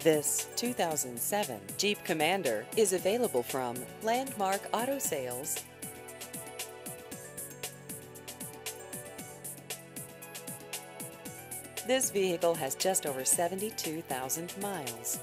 This 2007 Jeep Commander is available from Landmark Auto Sales. This vehicle has just over 72,000 miles.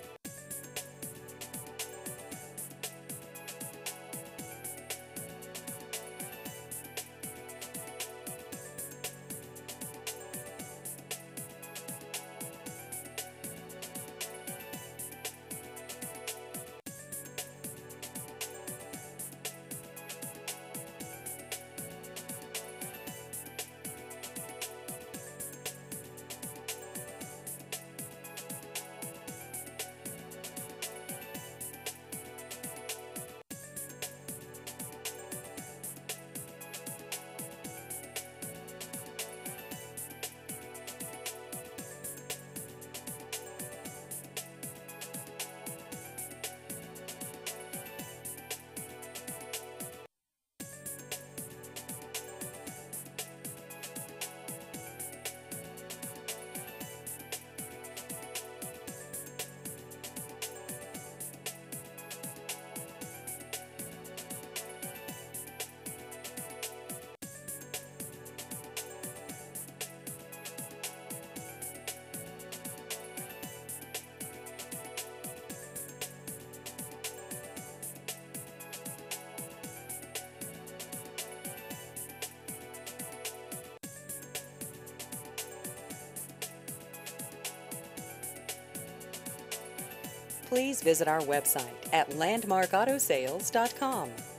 Please visit our website at landmarkautosales.com.